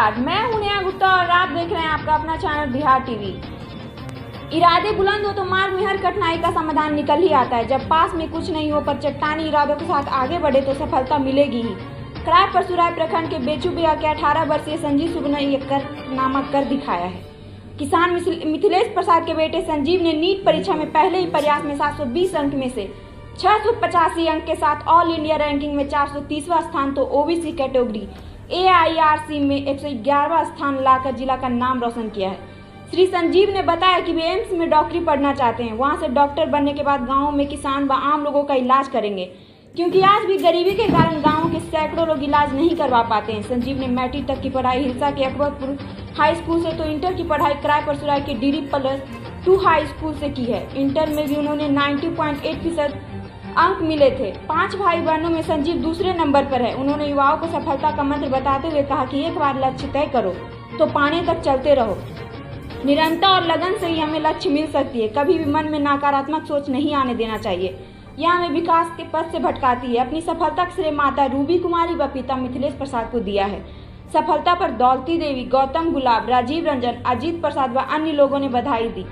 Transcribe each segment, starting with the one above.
नमस्कार, मैं हूं नेहा गुप्ता और आप देख रहे हैं आपका अपना चैनल बिहार टीवी। इरादे बुलंद हो तो मार्ग में हर कठिनाई का समाधान निकल ही आता है। जब पास में कुछ नहीं हो पर चट्टानी इरादों के साथ आगे बढ़े तो सफलता मिलेगी ही। कराय परसुराय प्रखंड के बेचूबिया के 18 वर्षीय संजीव सुब ने एक कारनामा कर दिखाया है। किसान मिथिलेश प्रसाद के बेटे संजीव ने नीट परीक्षा में पहले ही प्रयास में 720 अंक में से 685 अंक के साथ ऑल इंडिया रैंकिंग में 430वां स्थान तो ओबीसी कैटेगरी AIRC में 111वां स्थान लाकर जिला का नाम रोशन किया है। श्री संजीव ने बताया कि वे एम्स में डॉक्टरी पढ़ना चाहते हैं। वहां से डॉक्टर बनने के बाद गांवों में किसान व आम लोगों का इलाज करेंगे, क्योंकि आज भी गरीबी के कारण गांवों के सैकड़ों लोग इलाज नहीं करवा पाते हैं। संजीव ने मैट्रिक तक की पढ़ाई हिलसा के अकबरपुर हाई स्कूल से तो इंटर की पढ़ाई कराय परसुराय के DD+2 हाई स्कूल से की है। इंटर में भी उन्होंने 90.8% अंक मिले थे। 5 भाई बहनों में संजीव दूसरे नंबर पर है। उन्होंने युवाओं को सफलता का मंत्र बताते हुए कहा कि एक बार लक्ष्य तय करो तो पाने तक चलते रहो। निरंतर और लगन से ही हमें लक्ष्य मिल सकती है। कभी भी मन में नकारात्मक सोच नहीं आने देना चाहिए, यह हमें विकास के पथ से भटकाती है। अपनी सफलता का श्रेय माता रूबी कुमारी व पिता मिथिलेश प्रसाद को दिया है। सफलता पर दौलती देवी, गौतम गुलाब, राजीव रंजन, अजीत प्रसाद व अन्य लोगों ने बधाई दी।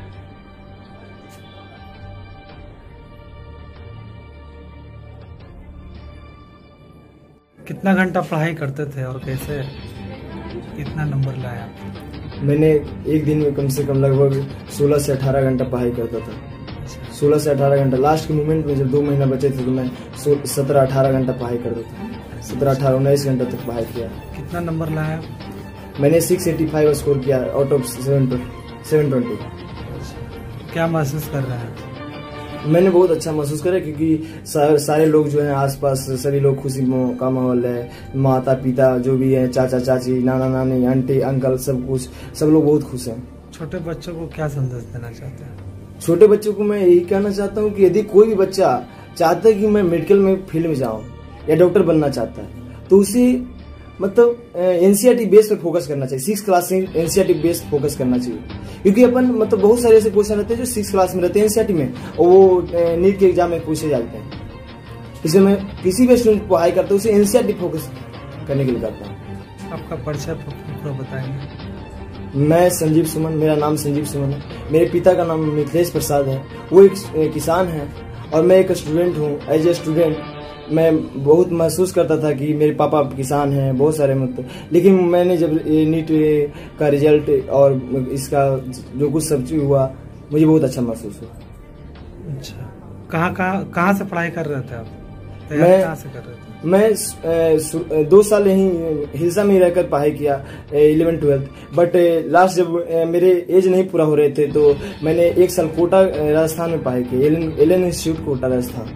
कितना घंटा पढ़ाई करते थे और कैसे इतना नंबर लाया? मैंने एक दिन में कम से कम लगभग 16 से 18 घंटा पढ़ाई करता था। 16 से 18 घंटा। लास्ट के मोमेंट में जब 2 महीना बचे थे तो मैं 17-18 घंटा पढ़ाई करता था। 17-18-19 घंटा तक पढ़ाई किया। कितना नंबर लाया? मैंने 685 स्कोर किया आउट ऑफ 720। क्या महसूस कर रहे हैं? मैंने बहुत अच्छा महसूस करा, क्योंकि सारे लोग जो हैं आसपास, सभी लोग खुशी का माहौल है। माता पिता जो भी है, चाचा चाची, नाना नानी, आंटी अंकल, सब लोग बहुत खुश हैं। छोटे बच्चों को क्या संदेश देना चाहते हैं? छोटे बच्चों को मैं यही कहना चाहता हूँ कि यदि कोई भी बच्चा चाहता है कि मैं मेडिकल में फील्ड में जाऊँ या डॉक्टर बनना चाहता है तो उसे मतलब NCERT बेस पे फोकस करना चाहिए। 6 क्लास से NCERT बेस फोकस करना चाहिए, क्योंकि अपन मतलब बहुत सारे ऐसे क्वेश्चन रहते हैं जो 6 क्लास में रहते हैं NCERT में, और वो नीट के एग्जाम में पूछे जाते हैं। इसलिए मैं किसी भी स्टूडेंट को पढ़ाई करता हूँ उसे NCERT फोकस करने के लिए करता हूँ। आपका परिचय पूरा बताएंगे? मैं संजीव सुमन, मेरा नाम संजीव सुमन है। मेरे पिता का नाम मिथिलेश प्रसाद है, वो एक किसान है और मैं एक स्टूडेंट हूँ। एज ए स्टूडेंट मैं बहुत महसूस करता था कि मेरे पापा किसान हैं, बहुत सारे मतलब, लेकिन मैंने जब नीट का रिजल्ट और इसका जो कुछ सब चीज हुआ, मुझे बहुत अच्छा महसूस हुआ। अच्छा, कहाँ से पढ़ाई कर रहे थे आप? कहाँ से कर रहे थे? मैं 2 साल यहीं हिलसा में रहकर पढ़ाई किया 11th-12th, बट लास्ट जब मेरे एज नहीं पूरा हो रहे थे तो मैंने 1 साल कोटा राजस्थान में पढ़ाई की, एलन इंस्टीट्यूट कोटा राजस्थान।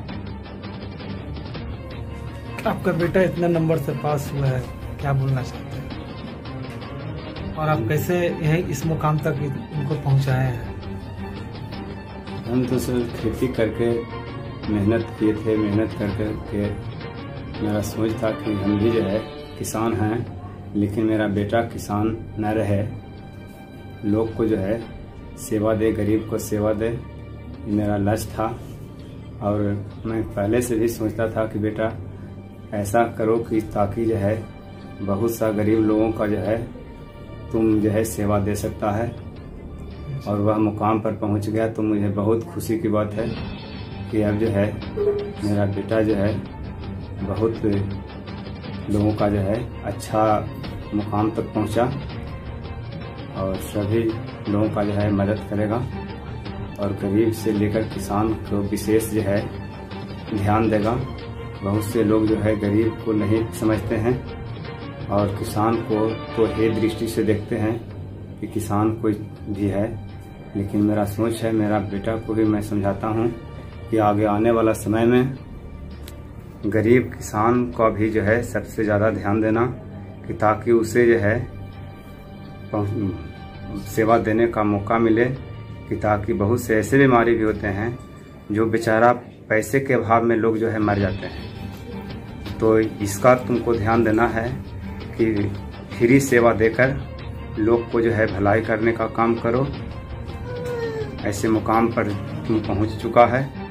आपका बेटा इतने नंबर से पास हुआ है, क्या बोलना चाहते हैं और आप कैसे यही इस मुकाम तक इनको पहुंचाए हैं? हम तो सर खेती करके मेहनत किए थे। मेहनत करके मेरा सोच था कि हम भी जो है किसान हैं, लेकिन मेरा बेटा किसान न रहे, लोग को जो है सेवा दे, गरीब को सेवा दे, ये मेरा लक्ष्य था। और मैं पहले से भी सोचता था कि बेटा ऐसा करो कि ताकि जो है बहुत सा गरीब लोगों का जो है तुम जो है सेवा दे सकता है, और वह मुकाम पर पहुंच गया तो मुझे बहुत खुशी की बात है कि अब जो है मेरा बेटा जो है बहुत लोगों का जो है अच्छा मुकाम तक पहुंचा और सभी लोगों का जो है मदद करेगा, और गरीब से लेकर किसान को विशेष जो है ध्यान देगा। बहुत से लोग जो है गरीब को नहीं समझते हैं और किसान को तो हे दृष्टि से देखते हैं कि किसान कोई भी है, लेकिन मेरा सोच है, मेरा बेटा को भी मैं समझाता हूँ कि आगे आने वाला समय में गरीब किसान का भी जो है सबसे ज़्यादा ध्यान देना, कि ताकि उसे जो है सेवा देने का मौका मिले, कि ताकि बहुत से ऐसे बीमारी भी होते हैं जो बेचारा पैसे के अभाव में लोग जो है मर जाते हैं। तो इसका तुमको ध्यान देना है कि फ्री सेवा देकर लोग को जो है भलाई करने का काम करो। ऐसे मुकाम पर तुम पहुंच चुका है।